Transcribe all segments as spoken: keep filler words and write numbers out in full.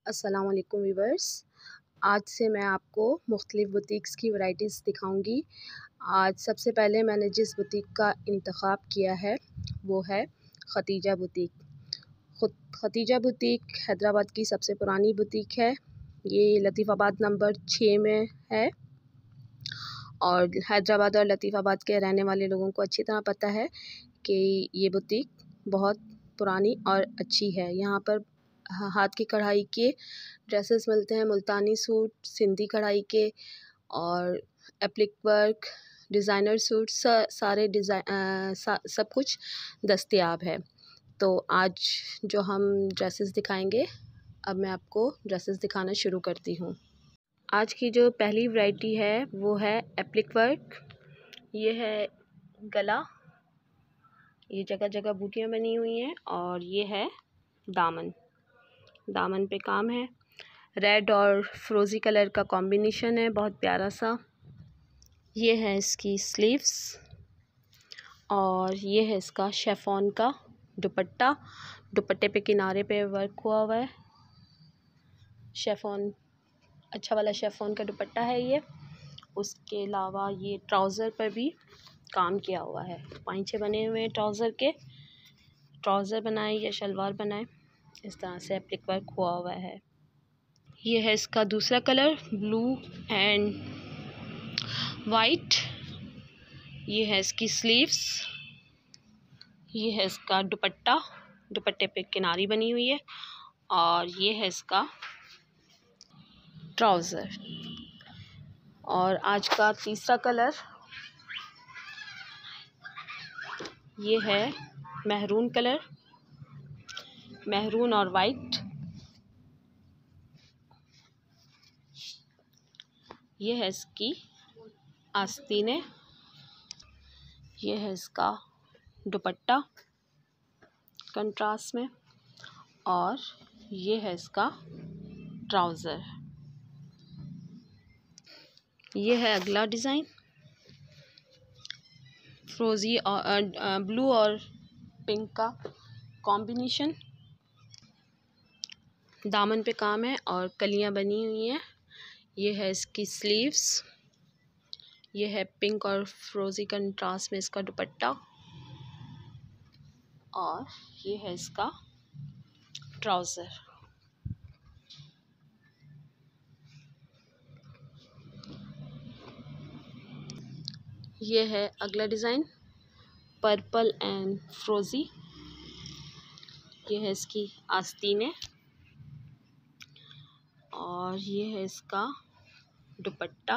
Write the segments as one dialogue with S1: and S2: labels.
S1: अस्सलाम वालेकुम व्यूवर्स। आज से मैं आपको मुख्तलिफ़ बुटीक्स की वैराइटीज़ दिखाऊंगी। आज सबसे पहले मैंने जिस बुटीक का इंतखाब किया है वो है खतीजा बुटीक। खतीजा बुटीक हैदराबाद की सबसे पुरानी बुटीक है। ये लतीफ़ाबाद नंबर छः में है और हैदराबाद और लतीफ़ाबाद के रहने वाले लोगों को अच्छी तरह पता है कि ये बुटीक बहुत पुरानी और अच्छी है। यहाँ पर हाथ की कढ़ाई के ड्रेसेस मिलते हैं, मुल्तानी सूट, सिंधी कढ़ाई के और एप्लिक वर्क, डिज़ाइनर सूट, सारे डिज़ाइन सा, सब कुछ दस्तयाब है। तो आज जो हम ड्रेसेस दिखाएंगे, अब मैं आपको ड्रेसेस दिखाना शुरू करती हूँ। आज की जो पहली वैरायटी है वो है एप्लिक वर्क। ये है गला, ये जगह जगह बूटियाँ बनी हुई हैं और ये है दामन। दामन पे काम है, रेड और फ्रोज़ी कलर का कॉम्बिनेशन है, बहुत प्यारा सा। ये है इसकी स्लीव्स और ये है इसका शेफॉन का दुपट्टा। दुपट्टे पे किनारे पे वर्क हुआ हुआ है, शेफॉन, अच्छा वाला शेफॉन का दुपट्टा है ये। उसके अलावा ये ट्राउज़र पर भी काम किया हुआ है, पांचे बने हुए हैं ट्राउज़र के। ट्राउज़र बनाए या शलवार बनाए, इस तरह से एप्लिक वर्क हुआ हुआ है। ये है इसका दूसरा कलर, ब्लू एंड वाइट। ये है इसकी स्लीव्स, ये है इसका दुपट्टा, दुपट्टे पे किनारी बनी हुई है और ये है इसका ट्राउज़र। और आज का तीसरा कलर ये है मेहरून कलर, मेहरून और वाइट। ये है इसकी आस्तीनें, ये है इसका दुपट्टा कंट्रास्ट में और ये है इसका ट्राउज़र। ये है अगला डिज़ाइन, फ्रोज़ी और ब्लू और पिंक का कॉम्बिनेशन। दामन पे काम है और कलियां बनी हुई हैं। ये है इसकी स्लीव्स, ये है पिंक और फ्रोज़ी कंट्रास्ट में इसका दुपट्टा और ये है इसका ट्राउज़र। ये है अगला डिज़ाइन, पर्पल एंड फ्रोज़ी। ये है इसकी आस्तीनें और ये है इसका दुपट्टा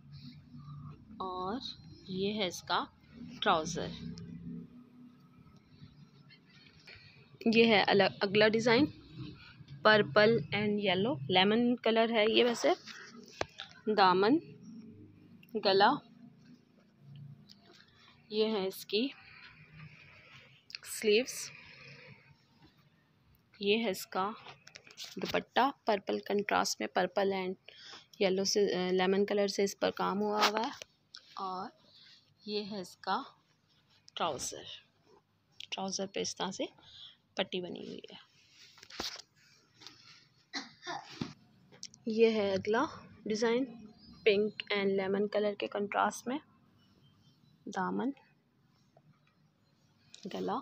S1: और ये है इसका ट्राउज़र। ये है अलग अगला design, purple and yellow, lemon colour है ये वैसे। दामन, गला, ये है इसकी स्लीव्स, ये है इसका दुपट्टा, पर्पल कंट्रास्ट में, पर्पल एंड येलो से, लेमन कलर से इस पर काम हुआ हुआ है और ये है इसका ट्राउज़र। ट्राउज़र पे इस तरह से पट्टी बनी हुई है। ये है अगला design, pink and lemon colour के कंट्रास्ट में। दामन, गला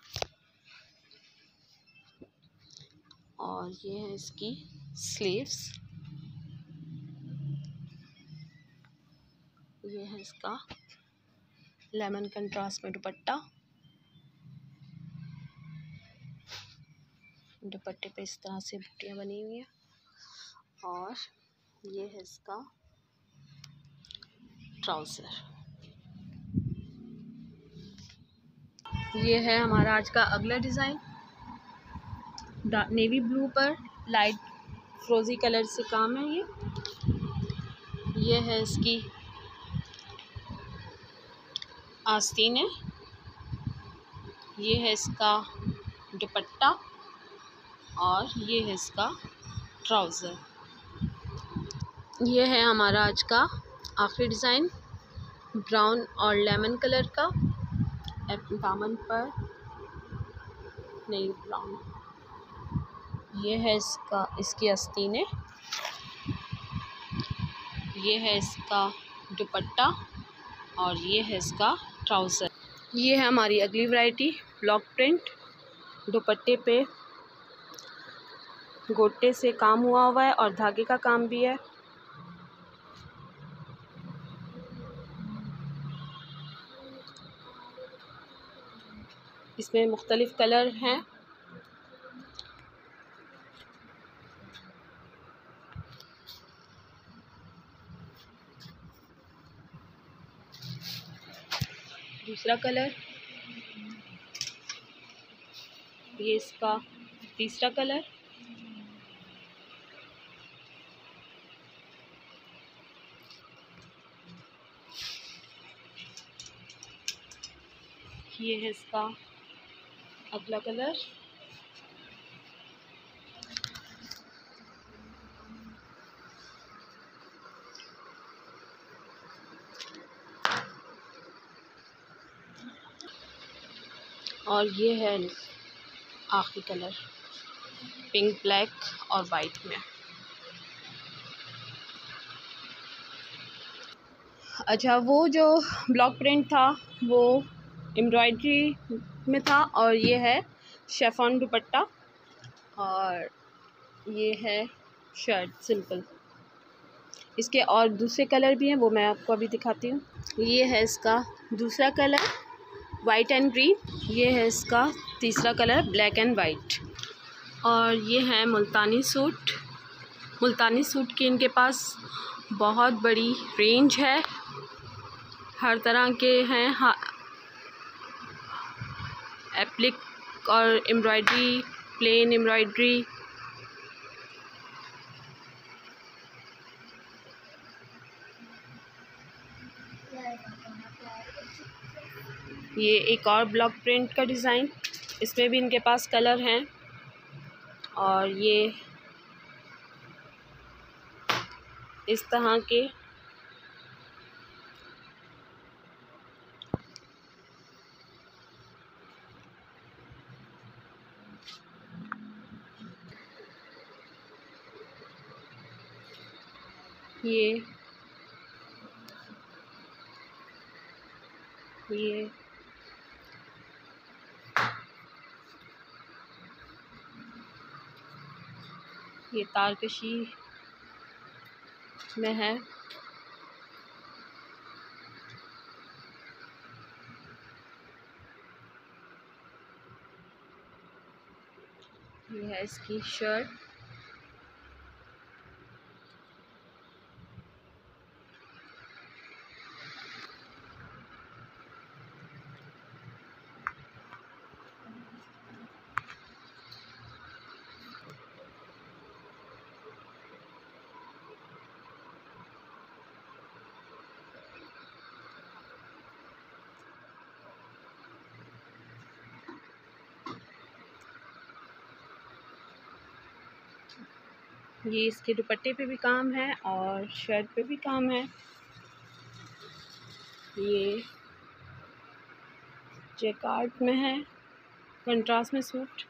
S1: और ये है इसकी स्लीव्स, ये है इसका लेमन कंट्रास्ट में दुपट्टा। दुपट्टे पे इस तरह से बूटियाँ बनी हुई हैं और ये है इसका ट्राउज़र। ये है हमारा आज का अगला डिज़ाइन, नेवी ब्लू पर लाइट फ्रोज़ी कलर से काम है। ये ये है इसकी आस्तीनें, ये है इसका दुपट्टा और ये है इसका ट्राउज़र। ये है हमारा आज का आखिरी डिज़ाइन, ब्राउन और लेमन कलर का, दामन पर नहीं ब्राउन, ये है इसका इसकी आस्तीनें, ये है इसका दुपट्टा और ये है इसका ट्राउज़र। ये है हमारी अगली वैरायटी ब्लॉक प्रिंट। दुपट्टे पे गोटे से काम हुआ हुआ है और धागे का काम भी है। इसमें मुख्तलिफ कलर हैं। दूसरा कलर, ये इसका तीसरा कलर, ये है इसका अगला कलर, और ये है आखिरी कलर पिंक, ब्लैक और वाइट में। अच्छा, वो जो ब्लॉक प्रिंट था वो एम्ब्रॉयडरी में था और ये है शेफॉन दुपट्टा और ये है शर्ट सिंपल। इसके और दूसरे कलर भी हैं, वो मैं आपको अभी दिखाती हूँ। ये है इसका दूसरा कलर वाइट एंड ग्रीन, ये है इसका तीसरा कलर ब्लैक एंड वाइट, और ये है मुल्तानी सूट। मुल्तानी सूट की इनके पास बहुत बड़ी रेंज है, हर तरह के हैं, हाँ, एप्लिक और एम्ब्रॉयडरी, प्लेन एम्ब्रॉयडरी। ये एक और ब्लॉक प्रिंट का डिज़ाइन, इसमें भी इनके पास कलर हैं, और ये इस तरह के ये ये ये तारकशी में है। ये है इसकी शर्ट, ये इसके दुपट्टे पे भी काम है और शर्ट पे भी काम है। ये जैकार्ड में है, कंट्रास्ट में सूट।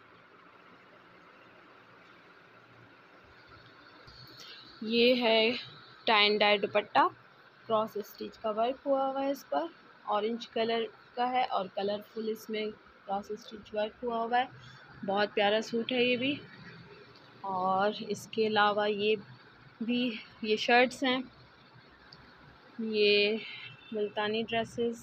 S1: ये है tie and dye dupatta, cross stitch का वर्क हुआ हुआ है, इस पर ऑरेंज कलर का है और कलरफुल इसमें क्रॉस स्टिच वर्क हुआ हुआ है। बहुत प्यारा सूट है ये भी। और इसके अलावा ये भी ये शर्ट्स हैं, ये मुल्तानी ड्रेसेस,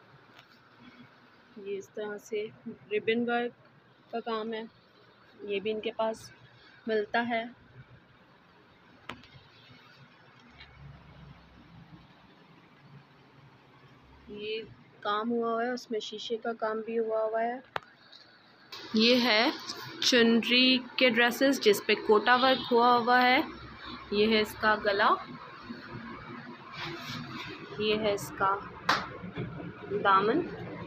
S1: ये इस तरह से रिबन वर्क का काम है, ये भी इनके पास मिलता है। ये काम हुआ हुआ है, उसमें शीशे का काम भी हुआ हुआ है। ये है चुनरी के ड्रेसेस जिस पे कोटा वर्क हुआ हुआ है। ये है इसका गला, ये है इसका दामन,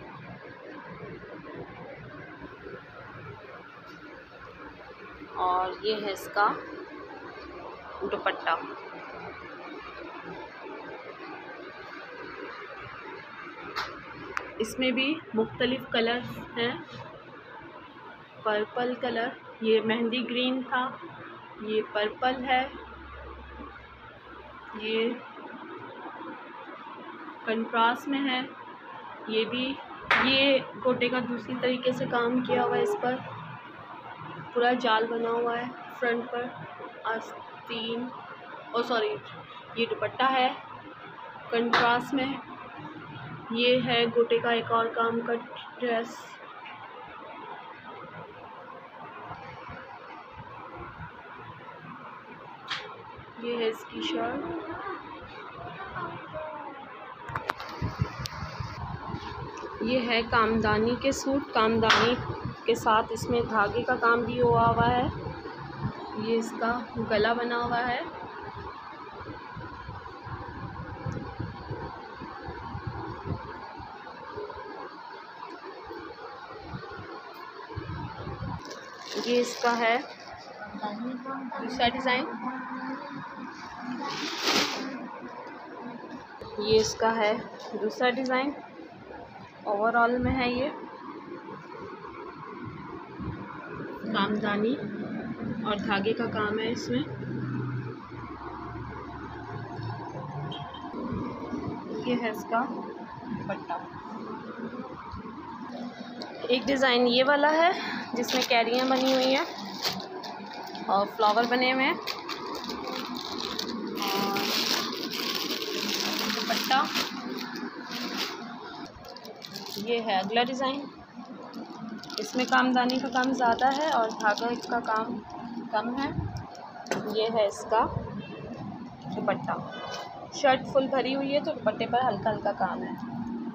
S1: और ये है इसका दुपट्टा। इसमें भी मुख्तलिफ कलर हैं, पर्पल कलर, ये मेहंदी ग्रीन था, ये पर्पल है, ये कंट्रास्ट में है, ये भी। ये गोटे का दूसरी तरीके से काम किया हुआ है, इस पर पूरा जाल बना हुआ है फ्रंट पर आस्तीन। ओ सॉरी, ये दुपट्टा है कंट्रास्ट में। ये है गोटे का एक और काम का ड्रेस। ये है इसकी शर्ट। ये है कामदानी के सूट, कामदानी के साथ इसमें धागे का काम भी हुआ हुआ है। ये इसका गला बना हुआ है। ये इसका है दूसरा डिज़ाइन। ये इसका है दूसरा डिज़ाइन, ओवरऑल में है ये कामदानी और धागे का काम है इसमें। ये है इसका दुपट्टा। एक डिज़ाइन ये वाला है जिसमें कैरियाँ बनी हुई हैं और फ्लावर बने हुए हैं, और दुपट्टा। ये है अगला डिज़ाइन, इसमें कामदानी का काम ज़्यादा है और धागा का काम कम है। ये है इसका दुपट्टा। शर्ट फुल भरी हुई है तो दुपट्टे पर हल्का हल्का काम है।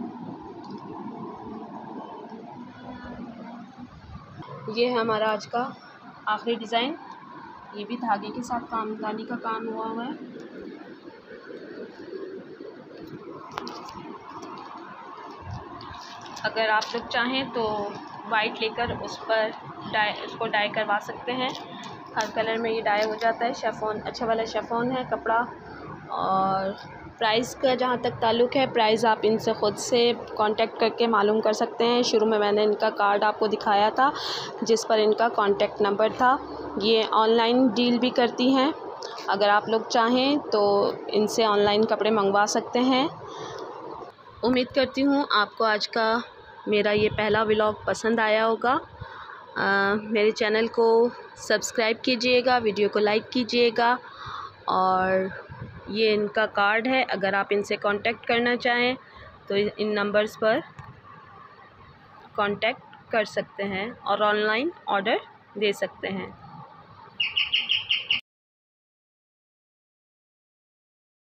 S1: ये है हमारा आज का आखिरी डिज़ाइन। ये भी धागे के साथ कामदानी का काम हुआ हुआ है। अगर आप लोग चाहें तो वाइट लेकर उस पर डाई उसको डाई करवा सकते हैं। हर कलर में ये डाई हो जाता है। शिफॉन अच्छा वाला शिफॉन है कपड़ा। और प्राइस का जहाँ तक ताल्लुक़ है, प्राइस आप इनसे ख़ुद से कांटेक्ट करके मालूम कर सकते हैं। शुरू में मैंने इनका कार्ड आपको दिखाया था जिस पर इनका कांटेक्ट नंबर था। ये ऑनलाइन डील भी करती हैं। अगर आप लोग चाहें तो इनसे ऑनलाइन कपड़े मंगवा सकते हैं। उम्मीद करती हूँ आपको आज का मेरा ये पहला व्लॉग पसंद आया होगा। आ, मेरे चैनल को सब्सक्राइब कीजिएगा, वीडियो को लाइक कीजिएगा। और ये इनका कार्ड है, अगर आप इनसे कांटेक्ट करना चाहें तो इन नंबर्स पर कांटेक्ट कर सकते हैं और ऑनलाइन ऑर्डर दे सकते हैं।